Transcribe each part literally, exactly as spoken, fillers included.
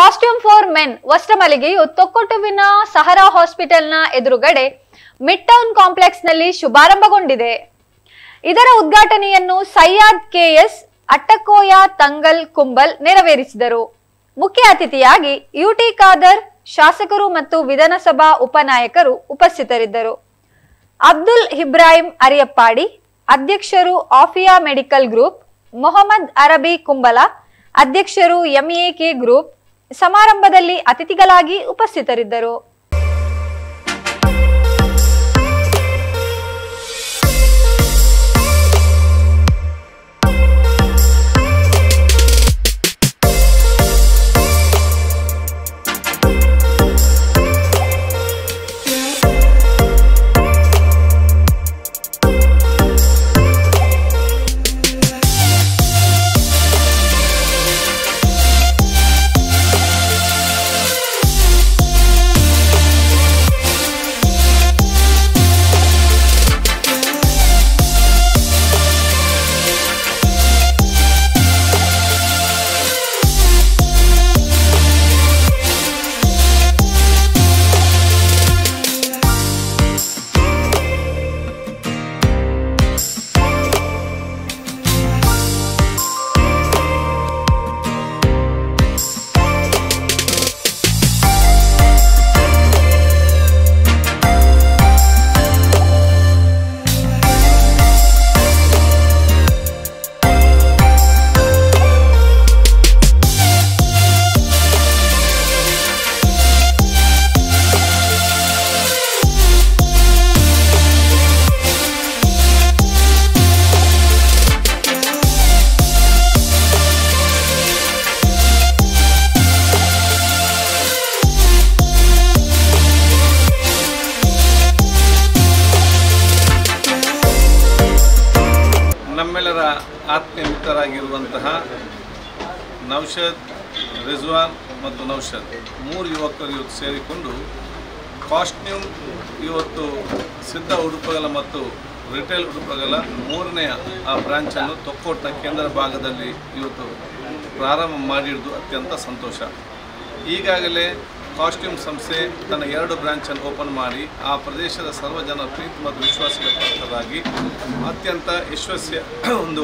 Costume for men ವಸ್ತ್ರಮಳಿಗೆಯು ತೊಕ್ಕೊಟ್ಟುವಿನ ಸಹರಾ ಹಾಸ್ಪಿಟಲ್ನ ಎದುರುಗಡೆ ಮಿಡ್ ಟೌನ್ ಕಾಂಪ್ಲೆಕ್ಸ್ ನಲ್ಲಿ ಶುಭಾರಂಭಗೊಂಡಿದೆ. ಇದರ ಉದ್ಘಾಟನೆಯನ್ನು ಸೈಯದ್ ಕೆಎಸ್ ಅಟ್ಟಕೋಯ ತಂಗಲ್ ಕುಂಬಲ್ ನೆರವೇರಿಸಿದರು. ಮುಖ್ಯ ಅತಿಥಿಯಾಗಿ ಯುಟಿ ಖಾದರ್ ಶಾಸಕರು ಮತ್ತು ವಿಧಾನಸಭಾ ಉಪನಾಯಕರು ಉಪಸ್ಥಿತರಿದ್ದರು. ಅಬ್ದುಲ್ ಇಬ್ರಾಹಿಂ ಅರಿಯಪ್ಪಾಡಿ ಅಧ್ಯಕ್ಷರು, ಆಫಿಯಾ ಮೆಡಿಕಲ್ ಗ್ರೂಪ್, ಮೊಹಮ್ಮದ್ ಅರಬಿ ಕುಂಬಲ ಅಧ್ಯಕ್ಷರು, ಎಂಎಕೆ ಗ್ರೂಪ್ ಸಮಾರಂಭದಲ್ಲಿ ಅತಿಥಿಗಳಾಗಿ ಉಪಸ್ಥಿತರಿದ್ದರು. ನಮ್ಮೆಲ್ಲರ ಆತ್ಮೀಯ ಮಿತ್ರರಾಗಿರುವಂತಹ ನೌಷದ್, ರಿಜ್ವಾನ್ ಮತ್ತು ನೌಷದ್ ಮೂರು ಯುವಕರು ಇವತ್ತು ಸೇರಿಕೊಂಡು ಕಾಸ್ಟ್ಯೂಮ್ ಇವತ್ತು ಸಿದ್ಧ ಉಡುಪುಗಳ ಮತ್ತು ರಿಟೇಲ್ ಉಡುಪುಗಳ ಮೂರನೆಯ ಆ ಬ್ರಾಂಚನ್ನು ತೊಕ್ಕೊಟ್ಟ ಕೇಂದ್ರ ಭಾಗದಲ್ಲಿ ಇವತ್ತು ಪ್ರಾರಂಭ ಮಾಡಿರುವುದು ಅತ್ಯಂತ ಸಂತೋಷ. ಈಗಾಗಲೇ ಕಾಸ್ಟ್ಯೂಮ್ ಸಂಸ್ಥೆ ತನ್ನ ಎರಡು ಬ್ರಾಂಚನ್ನು ಓಪನ್ ಮಾಡಿ ಆ ಪ್ರದೇಶದ ಸರ್ವ ಜನರ ಪ್ರೀತಿ ಮತ್ತು ವಿಶ್ವಾಸಕ್ಕೆ ಪಾತ್ರರಾಗಿ ಅತ್ಯಂತ ಯಶಸ್ವಿಯ ಒಂದು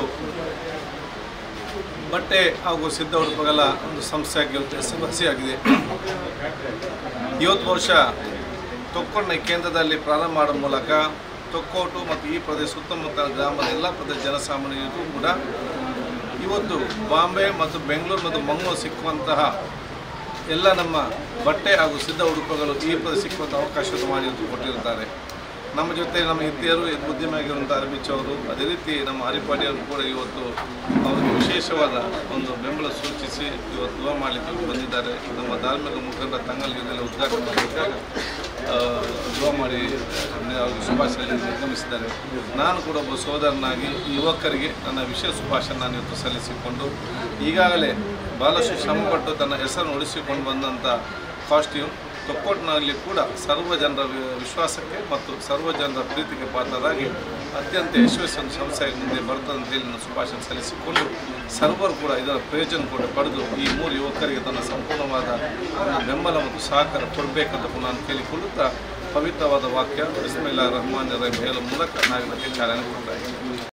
ಬಟ್ಟೆ ಹಾಗೂ ಸಿದ್ಧ ಉಡುಪುಗಳ ಒಂದು ಸಂಸ್ಥೆಯಾಗಿ ಯಶಸ್ವಿಯಾಗಿದೆ. ಇವತ್ತು ಬಹುಶಃ ತೊಕ್ಕೊಟ್ಟ ಕೇಂದ್ರದಲ್ಲಿ ಪ್ರಾರಂಭ ಮಾಡುವ ಮೂಲಕ ತೊಕ್ಕೋಟು ಮತ್ತು ಈ ಪ್ರದೇಶ ಸುತ್ತಮುತ್ತ ಗ್ರಾಮದ ಎಲ್ಲ ಪ್ರದೇಶ ಜನಸಾಮಾನ್ಯರಿಗೂ ಕೂಡ ಇವತ್ತು ಬಾಂಬೆ ಮತ್ತು ಬೆಂಗಳೂರು ಮತ್ತು ಮಂಗಳೂರು ಸಿಕ್ಕುವಂತಹ ಎಲ್ಲ ನಮ್ಮ ಬಟ್ಟೆ ಹಾಗೂ ಸಿದ್ಧ ಉಡುಪುಗಳು ಈ ಪ್ರದೇಶ ಸಿಕ್ಕುವಂಥ ಅವಕಾಶವನ್ನು ಮಾಡಿ ಕೊಟ್ಟಿರುತ್ತಾರೆ. ನಮ್ಮ ಜೊತೆ ನಮ್ಮ ಹಿರಿಯರು ಉದ್ಯಮಿಯಾಗಿರುವಂಥ ಅರಬಿಚ್ ಅವರು, ಅದೇ ರೀತಿ ನಮ್ಮ ಹರಿಪಾಡಿಯವರು ಕೂಡ ಇವತ್ತು ಅವರಿಗೆ ವಿಶೇಷವಾದ ಒಂದು ಬೆಂಬಲ ಸೂಚಿಸಿ ಇವತ್ತು ದುವಾ ಮಾಡಲಿಕ್ಕೆ ಬಂದಿದ್ದಾರೆ. ನಮ್ಮ ಧಾರ್ಮಿಕ ಮುಖಂಡ ತಂಗಲ್ ಇದೆಲ್ಲ ಉದ್ಘಾಟನೆ ಮಾಡಿದಾಗ ದುವಾ ಮಾಡಿ ಅವರಿಗೆ ಶುಭಾಶಯ ನಿರ್ಗಮಿಸಿದ್ದಾರೆ. ನಾನು ಕೂಡ ಒಬ್ಬ ಸೋದರನಾಗಿ ಈ ಯುವಕರಿಗೆ ನನ್ನ ವಿಶೇಷ ಶುಭಾಶಯ ನಾನು ಇವತ್ತು ಸಲ್ಲಿಸಿಕೊಂಡು ಈಗಾಗಲೇ ಭಾಳಷ್ಟು ಶ್ರಮಪಟ್ಟು ತನ್ನ ಹೆಸರನ್ನು ಉಳಿಸಿಕೊಂಡು ಬಂದಂಥ ಕಾಸ್ಟ್ಯೂಮ್ ತೊಕ್ಕೊಟ್ಟಿನಲ್ಲಿ ಕೂಡ ಸರ್ವ ಜನರ ವಿಶ್ವಾಸಕ್ಕೆ ಮತ್ತು ಸರ್ವ ಜನರ ಪ್ರೀತಿಗೆ ಪಾತ್ರರಾಗಿ ಅತ್ಯಂತ ಯಶಸ್ವಿ ಸಂಸ್ಥೆಯಾಗಿ ಮುಂದೆ ಬರ್ತದೆ ಅಂತೇಳಿ ನಾನು ಶುಭಾಶಯ ಸಲ್ಲಿಸಿಕೊಂಡು ಸರ್ವರು ಕೂಡ ಇದರ ಪ್ರಯೋಜನ ಕೂಡ ಪಡೆದು ಈ ಮೂರು ಯುವಕರಿಗೆ ತನ್ನ ಸಂಪೂರ್ಣವಾದ ಬೆಂಬಲ ಮತ್ತು ಸಹಕಾರ ಕೊಡಬೇಕಂತ ನಾನು ಕೇಳಿಕೊಳ್ಳುತ್ತಾ ಪವಿತ್ರವಾದ ವಾಕ್ಯ ಬಿಸ್ಮಿಲ್ಲಾಹಿರ್ ರಹಮಾನಿರ್ ರಹೀಂ ಹೇಳುವ ಮೂಲಕ ನಾವಿದಕ್ಕೆ ಚಾಲನೆ ಕೊಡ್ತಾ ಇದ್ದೀವಿ.